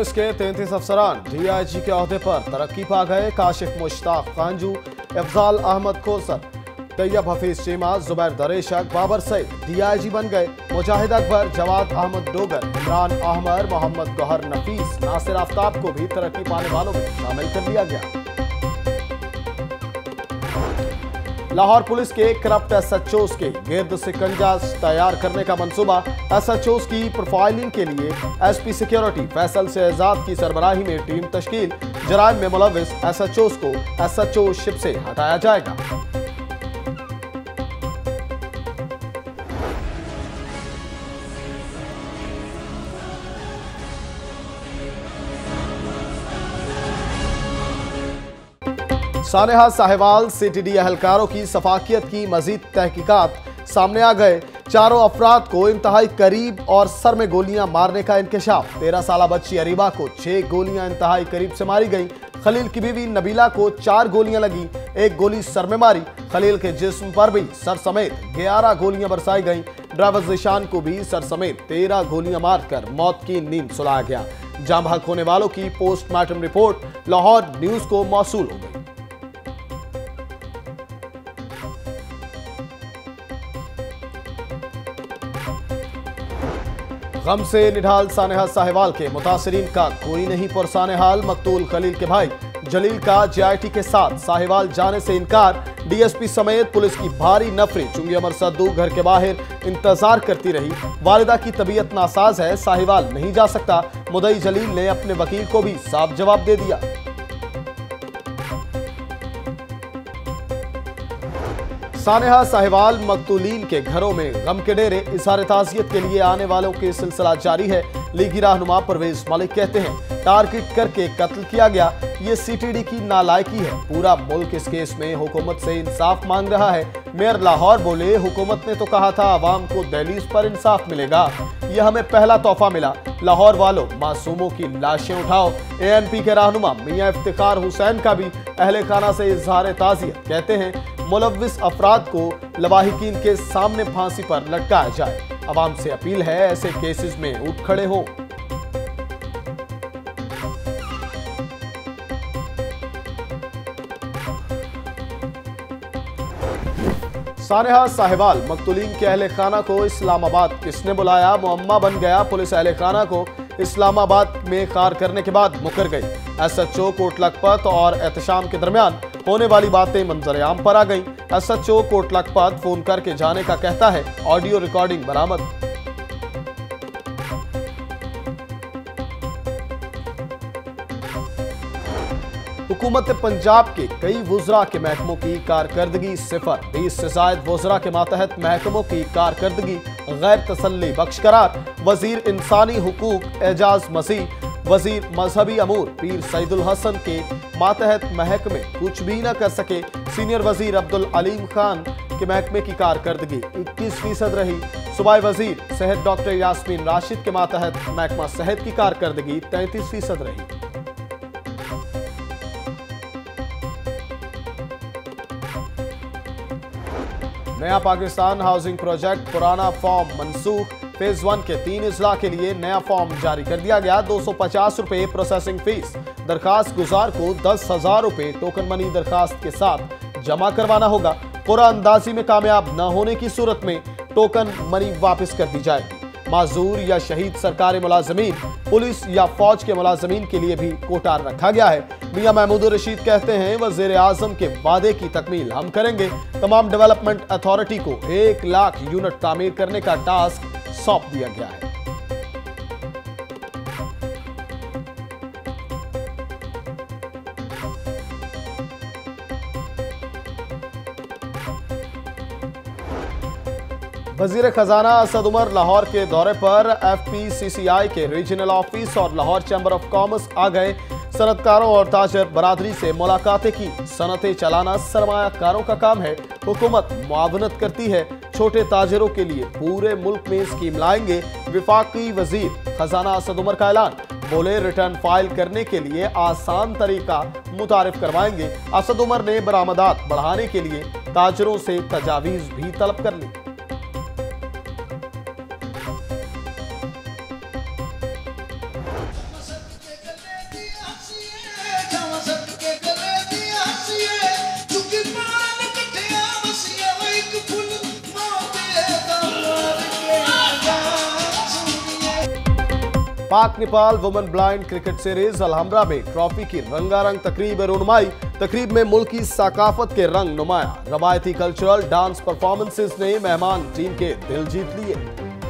Police के 33 अफसरान DIG के ओहदे पर तरक्की पा गए। काशिफ मुश्ताक कांजू, अफजाल अहमद कोसर, तैयब हफीज चीमा, जुबैर दरेशक, बाबर सईद डीआईजी बन गए। मुजाहिद अकबर, जवाद अहमद डोगर, इमरान अहमद, मोहम्मद गौहर नफीस, नासिर आफ्ताब को भी तरक्की पाने वालों में शामिल कर लिया गया। लाहौर पुलिस के करप्ट एसएचओज के गिर्द शिकंजा तैयार करने का मंसूबा। एसएचओज की प्रोफाइलिंग के लिए एसपी सिक्योरिटी फैसल शहजाद की सरबराही में टीम तश्कील। जराइम में मुलविस एसएचओज को एसएचओ शिप से हटाया जाएगा। सानेहा साहिवाल सीटीडी एहलकारों की सफाकियत की मजीद तहकीकात सामने आ गए। चारों अफराद को इंतहाई करीब और सर में गोलियां मारने का इंकशाफ। 13 साल बच्ची अरीबा को 6 गोलियां इंतहाई करीब से मारी गई। खलील की बीवी नबीला को 4 गोलियां लगी, 1 गोली सर में मारी। खलील के जिस्म पर भी सर समेत 11 गोलियां बरसाई गईं। ड्राइवर जिशान को भी सर समेत 13 गोलियां मारकर मौत की नींद सुलाया गया। जाम हक होने वालों की पोस्टमार्टम रिपोर्ट लाहौर न्यूज को मौसूल हो गई। गम से निढाल सानेहा साहिवाल के मुतासरीन का कोई नहीं पुरसाने हाल। मकतूल खलील के भाई जलील का जेआईटी के साथ साहिवाल जाने से इनकार। डीएसपी समेत पुलिस की भारी नफरी। चुंगी अमर सद्दू घर के बाहर इंतजार करती रही। वालिदा की तबीयत नासाज है, साहिवाल नहीं जा सकता। मुदई जलील ने अपने वकील को भी साफ जवाब दे दिया। सानेहा साहिवाल मकतूलीन के घरों में गम के डेरे। इजहार ताज़ियत के लिए आने वालों के सिलसिला जारी है। लीगी रहनुमा परवेज मलिक कहते हैं टारगेट करके कत्ल किया गया, ये सीटीडी की नालायकी है। पूरा मुल्क इस केस में हुकूमत से इंसाफ मांग रहा है। मेयर लाहौर बोले हुकूमत ने तो कहा था आवाम को दहलीज पर इंसाफ मिलेगा, यह हमें पहला तोहफा मिला। लाहौर वालों मासूमों की लाशें उठाओ। एएनपी के रहनुमा मियां इफ्तिखार हुसैन का भी अहले खाना से इजहार ताज़ियत। कहते हैं मुलव्विस अफराद को लवाहिकीन के सामने फांसी पर लटकाया जाए। अवाम से अपील है ऐसे केसेस में उठ खड़े हो। सानेहा साहिवाल मकतूलीन के अहले खाना को इस्लामाबाद किसने बुलाया? मुअम्मा बन गया। पुलिस अहले खाना को इस्लामाबाद में कार करने के बाद मुकर गई। एसएचओ कोट लखपत और एहतशाम के दरमियान होने वाली बातें मंजर-ए-आम पर आ गई। एसएचओ कोट लखपत फोन करके जाने का कहता है, ऑडियो रिकॉर्डिंग बरामद। हुकूमत पंजाब के कई वुज़रा के महकमों की कारकर्दगी सिफर। 20 से ज़ायद वुज़रा के मातहत महकमों की कारकर्दगी गैर तसल्ली बख्श करार। वजीर इंसानी हुकूक एजाज मसीह, वजीर मजहबी अमूर पीर सईदुल हसन के मातहत महकमे कुछ भी न कर सके। सीनियर वजीर अब्दुल अलीम खान के महकमे की कारकर्दगी 21% रही। सूबाई वजीर सेहत डॉक्टर यास्मीन राशिद के मातहत महकमा सेहत की कारकर्दगी 33% रही। नया पाकिस्तान हाउसिंग प्रोजेक्ट पुराना फॉर्म मनसूख। फेज 1 के 3 अजला के लिए नया फॉर्म जारी कर दिया गया। 250 रुपए प्रोसेसिंग फीस। दरखास्त गुजार को 10,000 रुपए टोकन मनी दरखास्त के साथ जमा करवाना होगा। पूरा अंदाजी में कामयाब न होने की सूरत में टोकन मनी वापस कर दी जाएगी। माजूर या शहीद सरकारी मुलाजमीन, पुलिस या फौज के मुलाजमीन के लिए भी कोटा रखा गया है। मियां महमूद रशीद कहते हैं वज़ीर आज़म के वादे की तकमील हम करेंगे। तमाम डेवलपमेंट अथॉरिटी को 1 लाख यूनिट तामीर करने का टास्क सौंप दिया गया है। वजीर खजाना असद उमर लाहौर के दौरे पर एफपीसीसीआई के रीजनल ऑफिस और लाहौर चैम्बर ऑफ कॉमर्स आ गए। सनतकारों और ताजर बरादरी से मुलाकातें की। सनतें चलाना सरमायाकारों का काम है। हुकूमत मुआवनत करती है। छोटे ताजरों के लिए पूरे मुल्क में स्कीम लाएंगे। विफाकी वजीर खजाना असद उमर का ऐलान। बोले रिटर्न फाइल करने के लिए आसान तरीका मुतारिफ करवाएंगे। असद उमर ने बरामदात बढ़ाने के लिए ताजरों से तजावीज भी तलब कर ली। Pak Nepal women blind cricket series Alhamra में ट्रॉफी की रंगारंग तकरीब रुनुमाई। तकरीब में मुल्की सकाफत के रंग नुमाया। रवायती कल्चरल डांस परफॉर्मेंसेस ने मेहमान टीम के दिल जीत लिए।